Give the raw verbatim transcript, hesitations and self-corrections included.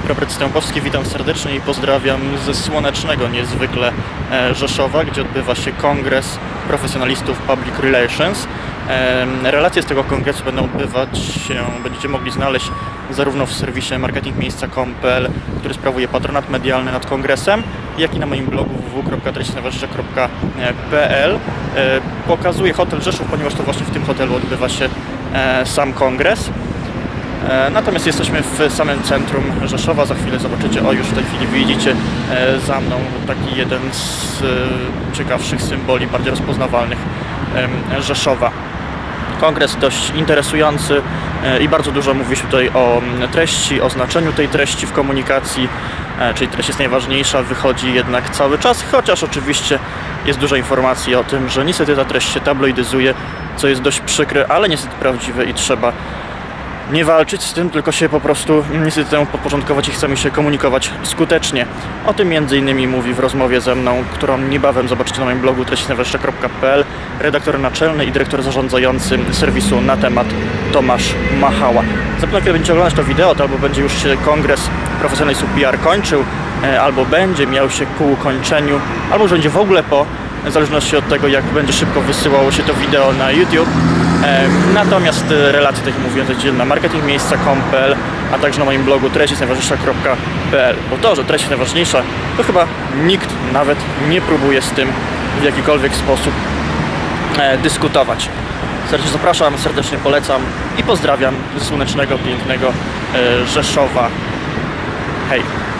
Robert Stępowski, witam serdecznie i pozdrawiam ze słonecznego niezwykle Rzeszowa, gdzie odbywa się kongres profesjonalistów Public Relations. Relacje z tego kongresu będą odbywać się, będziecie mogli znaleźć zarówno w serwisie marketing miejsca kropka com kropka p l, który sprawuje patronat medialny nad kongresem, jak i na moim blogu w w w kropka treści najważniejsza kropka p l. Pokazuję hotel Rzeszów, ponieważ to właśnie w tym hotelu odbywa się sam kongres. Natomiast jesteśmy w samym centrum Rzeszowa, za chwilę zobaczycie, o już w tej chwili widzicie za mną taki jeden z ciekawszych symboli, bardziej rozpoznawalnych Rzeszowa. Kongres dość interesujący i bardzo dużo mówi się tutaj o treści, o znaczeniu tej treści w komunikacji, czyli treść jest najważniejsza, wychodzi jednak cały czas, chociaż oczywiście jest dużo informacji o tym, że niestety ta treść się tabloidyzuje, co jest dość przykre, ale niestety prawdziwe i trzeba nie walczyć z tym, tylko się po prostu niestety temu podporządkować i chcemy się komunikować skutecznie. O tym między innymi mówi w rozmowie ze mną, którą niebawem zobaczycie na moim blogu treści najważniejsza kropka p l, redaktor naczelny i dyrektor zarządzający serwisu Na Temat Tomasz Machała. Zapewne kiedy będziecie oglądać to wideo, to albo będzie już się kongres profesjonalistów P R kończył, albo będzie miał się ku ukończeniu, albo już będzie w ogóle po, w zależności od tego, jak będzie szybko wysyłało się to wideo na YouTube. Natomiast relacje, tak jak mówiłem, znajdziecie na marketing miejsca kropka com kropka p l, a także na moim blogu treści najważniejsza kropka p l. Bo to, że treść jest najważniejsza, to chyba nikt nawet nie próbuje z tym w jakikolwiek sposób e, dyskutować. Serdecznie zapraszam, serdecznie polecam i pozdrawiam ze słonecznego, pięknego e, Rzeszowa. Hej!